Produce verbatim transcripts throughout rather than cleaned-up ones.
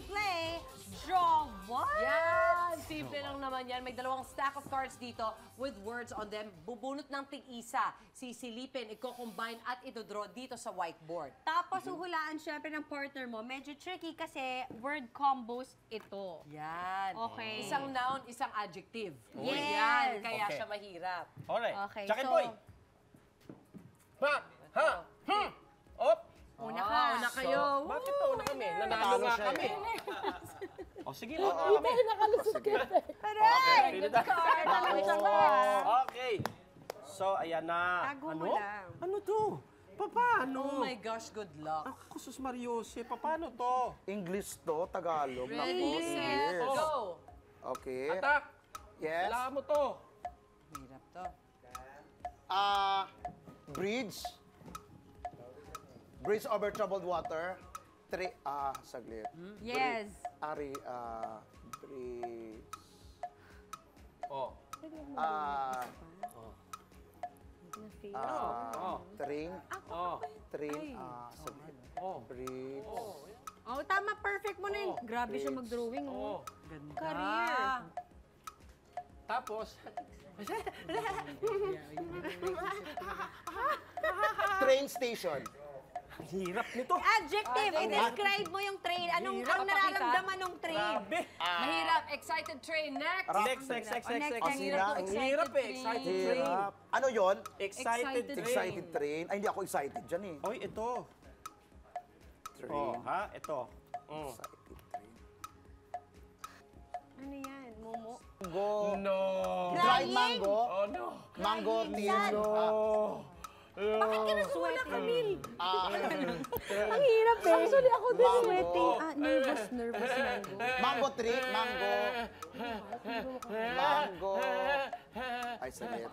play Draw What? Yan! Simple lang naman yan. May dalawang stack of cards dito with words on them. Bubunot ng tig-isa. Sisilipin, i-combine at ito-draw dito sa whiteboard. Tapos uhulaan syempre ng partner mo. Medyo tricky kasi word combos ito. Yan. Okay. Isang noun, isang adjective. Yes. Yan. Kaya Okay. siya mahirap. Alright. Okay, Tsaka so- boy. Ha? Ha? Hmm. Op. Una Ah, ka. una kayo. So, bakit to? Una kami. Nanalo Natalo nga siya kami. eh. O sige, nanalo kami. Aray! Good Good card. Alam siya ba? Okay. So, ayan na. Tago mo Ano? lang. Ano to? Paano? Oh my gosh, good luck. Ako, sus Mariose. Paano to? English to, Tagalog. Ready, Naku, set, English. go! Okay. Atak. Yes. Kailangan mo to. Hirap to. Ah, bridge. Bridge over troubled water. Three, ah, saglit. Yes. Ari, ah, bridge. Oh. Ah, ah, Oh. train. Oh. Train, ah, saglit. Oh. Bridge. Oh, tama. Perfect mo na yun. Oh. Grabe siya mag-drawing. Oh. Oh. Career. Tapos, Train station. ang hirap nito. Adjective. I-describe mo yung train. Anong Hirap ang papakita. nararamdaman ng train? Grabe. Mahirap. Excited train. Next. Next, next, next, Oh, next, next, next. ang hirap to. Ang hirap eh. Excited train. Hirap. Ano yon? Excited Excited train. Excited train. Ay, hindi ako excited dyan eh. Oy, ito. Train. Oh, ha? Ito. Mm. Excited train. Ano yan? Momo? Mango. No. Dried mango. Oh, no. Mango tea. Saan? Ah, Bakit ka nasuwala, Camille? ah, Ang hirap eh. Actually, ako din Mango. sweating. Ah, nervous, nervous mango. mango tree. Mango. Mango. Ay, saglit.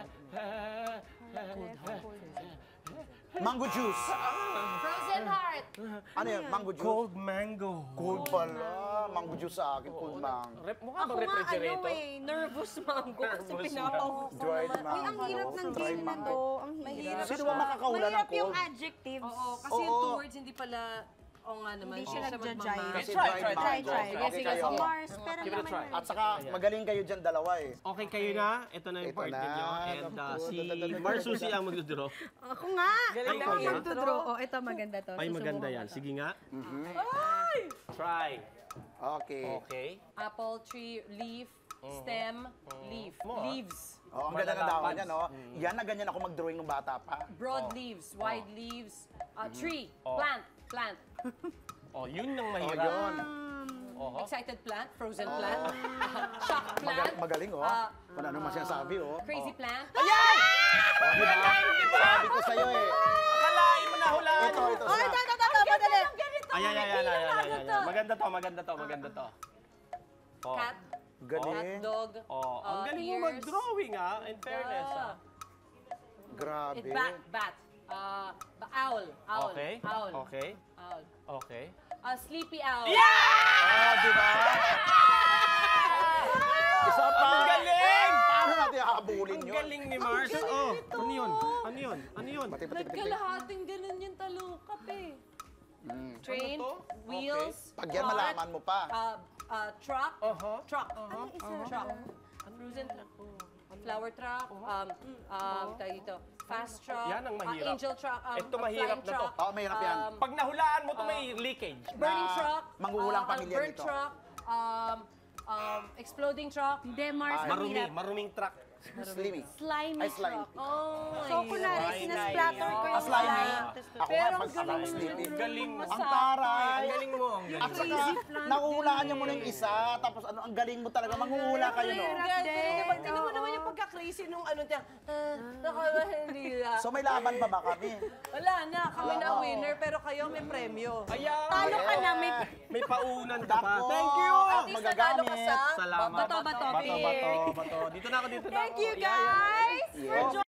Mango juice. Frozen heart. Ano yan? Mango juice? Cold mango. Cold pala. Mango juice sa akin. Cold mango. Rep, mukha Ako bang nga, ano refrigerator? eh, nervous mango kasi Nervous pinapahok ko Dried naman. Uy, ang mango. hirap ng Dried game na mango. to. Ang hirap. Sino ba makakahula ng Mahirap yung cold? adjectives. Oo, kasi Oo. yung two words hindi pala, oo nga naman. Hindi siya magmamahal. nagja-jive. Kasi Try, dried try, Try, mango. try. Sige, Okay sige, kayo. Sa Mars, pero Give it a naman try. yun. At saka, magaling kayo dyan dalawa eh. Okay kayo na. Ito na yung Ito part na. ninyo. And uh, Naku, si dadadagdag. Mar Suzi ang magdodraw. Ako nga. Galing Ako ka, ha? magdodraw. Oh, ito maganda to. Ay, maganda Susubukan yan. ko to. Sige nga. Ay! Try. Okay. Okay. Apple, tree, leaf, stem, leaf. Mo, ah. Leaves. Oh, ang ganda ng Malalapan. dahon niya, no? Yan na ganyan ako mag-drawing nung bata pa. Broad leaves, wide leaves, uh, tree, Oh. plant, plant. Oh, yun ang Oh, mahirap. yun. Oh, Excited plant, frozen plant, shock Magal plant, magaling, oh. Ah, Kung ano naman sinasabi, oh. crazy plant. Oh, di ba? Sabi ko sa'yo eh. Kalain mo na hulaan. Ito, ito. Oh, sa- ito, ito, ito, madali. Ay, ay, ay, ay, ay, ay, ay, ay. Maganda to, maganda to, maganda to. Oh. Cat, Galing. cat, dog. Oh, ang uh, galing mo ears. mag-drawing ah, in fairness ah. Grabe. It, bat, bat. Uh, ba- owl, owl, Okay, owl, okay, owl. okay. Uh, sleepy owl. Oh, di ba? Isa pa. Ang galing! Paano natin hahabulin Ang yun? galing ni Mars. Oh, ano yun? Ano yun? Ano yun? Pati, pati, pati, pati. Nagkalahating ganun yung talukap eh. Mm. Train, Ano to? wheels, Pag yan, cart, malaman mo pa. Uh, uh, truck, Uh-huh. truck, uh-huh. truck, cruising truck, flower truck, um, um, tayo dito, fast truck, Yan ang uh, mahirap. angel truck, um, Ito uh, mahirap flying na to. truck, Oo, mahirap yan. um, Pag nahulaan mo to may leakage. burning Na truck, manghuhulang uh, pamilya burnt nito. truck, um, um, exploding truck, Hindi, Mars, ang Marumi, hirap. maruming truck. Slimy. Slimy Ay, slimy. truck. oh, So, kunwari, Slimy. sinasplatter ko Ah, yung slimy. slime. Ako nga, Pero pag ang galing slimy. mo. Galing mo. Ang taray. Ang galing mo. Ang At galing. saka, nakuhulaan niya mo na yung isa, tapos ano, ang galing mo talaga, manghuhula kayo, no? Tingnan tingnan mo naman yung pagka-crazy nung ano niya. Ah, nakahila. So, may laban pa ba kami? Wala na, kami na ang winner, pero kayo may premyo. Ayan. Talo ka na, may... May paunan ka pa. Dako. Thank you. At least nanalo ka sa Salamat. Bato, bato, Bato, pick. bato, bato. Dito na ako, dito na ako. Thank you, Yeah, yeah. guys! Yeah. For